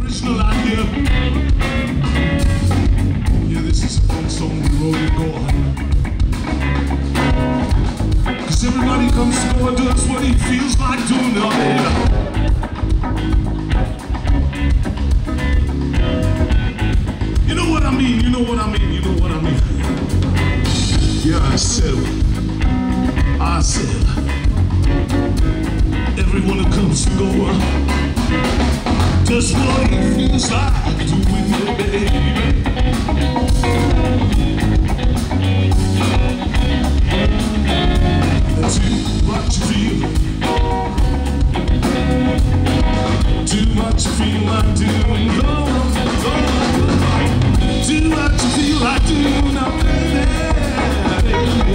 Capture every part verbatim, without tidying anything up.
original idea. Yeah, this is a fun song we wrote and go on. Cause everybody comes to go and does what he feels like doing now, baby. You know what I mean, you know what I mean, you know what I mean. Yeah, I said, I said, everyone who comes to go uh, does what he feels like doing, yeah, baby. Do what you feel, do what you feel like doing, go on, go on, go on. Do what you feel like doing, now, baby, baby.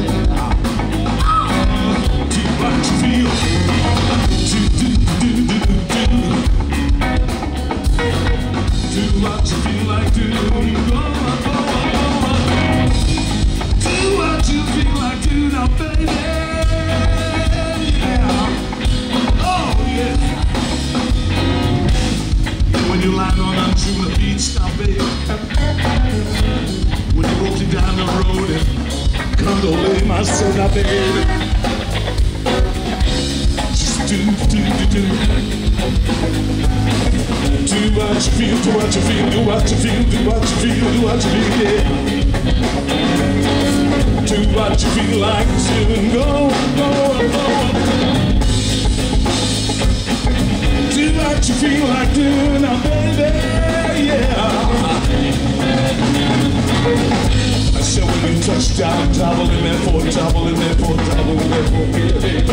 Do what you feel, do, do, do, do, do. Do what you feel like doing, go on, go on, go on. Do what you feel like doing, now, baby. When you land on Anjuna Beach, now, baby. When you walk you down the road and condolate my soul, now, baby. Just do, do, do, do. Do what you feel, do what you feel, do what you feel, do what you feel, do what you feel, yeah. Do what you feel like doing, go, go, go. Do what you feel like doing, now, baby, yeah. I said when you touch down, double in there for double in there for double in there for baby.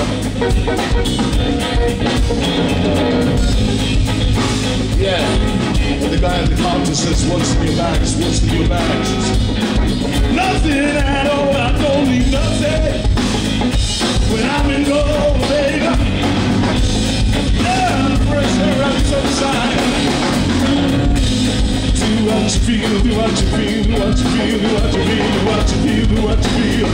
Yeah. And the guy at the counter says, what's in your bags, what's in your bags? Nothing at all, I don't need nothing when I'm in gold, baby. Yeah, fresh air and sunshine. Do what you feel, do what you feel, do what you feel, do what you feel, do what you feel, do what you feel.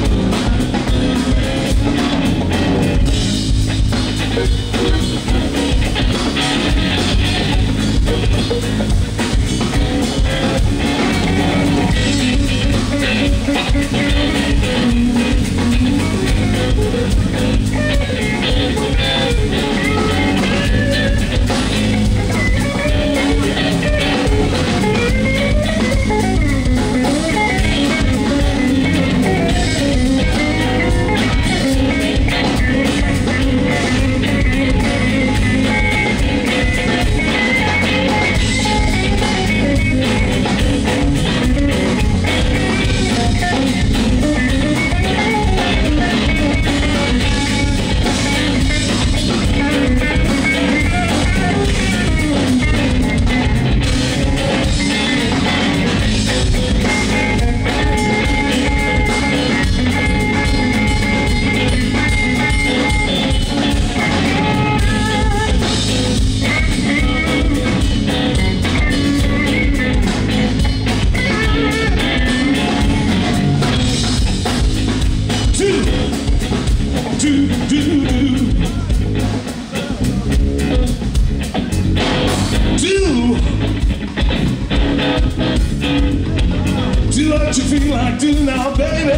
What you feel like doing now, baby?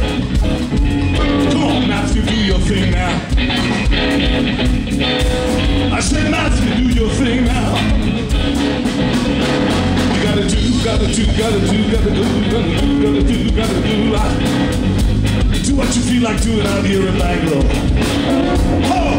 Come on, Matthew, do your thing now. I said, Matthew, do your thing now. You gotta do, gotta do, gotta do, gotta do, gotta do, gotta do, gotta do. I, do what you feel like doing out here in Bangalore. Oh!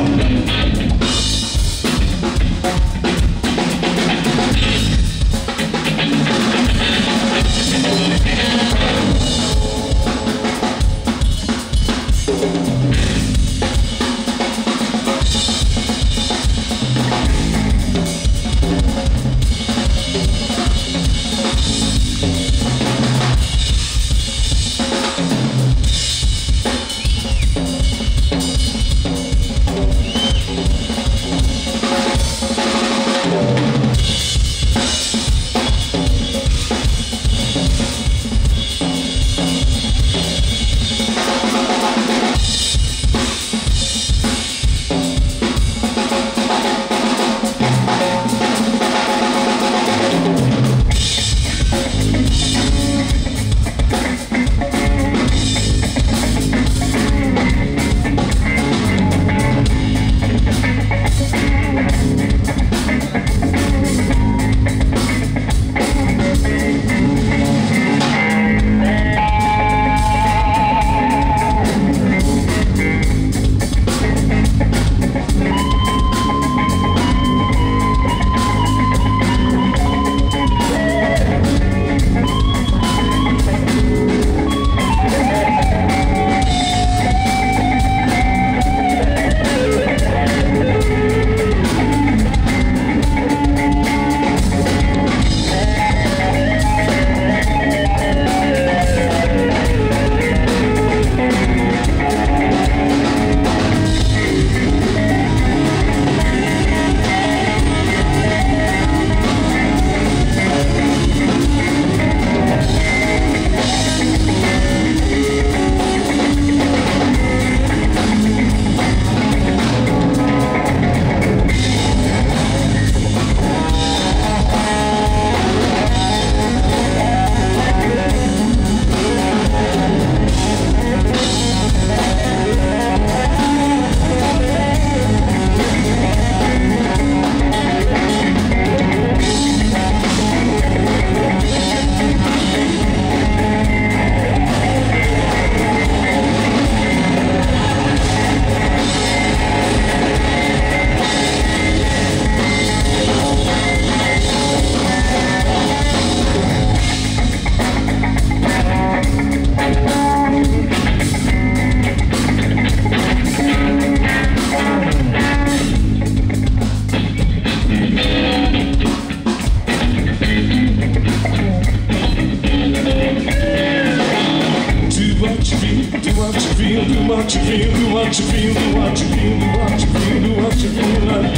what you feel, do what you feel, do what you feel, do what you feel, do what you feel, do what you feel like.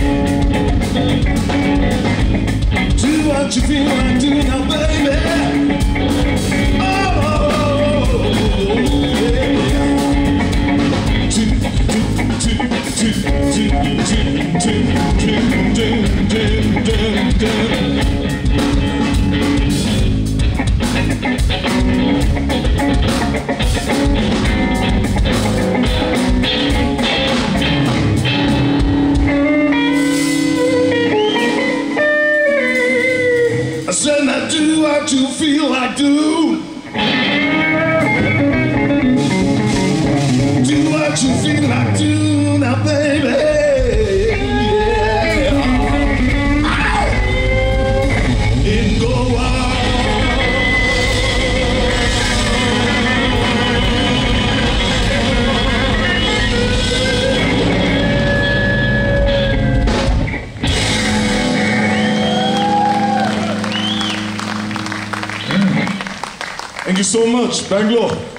Do what you feel like, do now, baby. Oh, yeah. Do, do, do, do, do, do, do, do, do, do, do, do. I said now do what you feel like, do. Do what you feel like, do now, baby. Yeah. And go on. Thank you so much, Bangalore.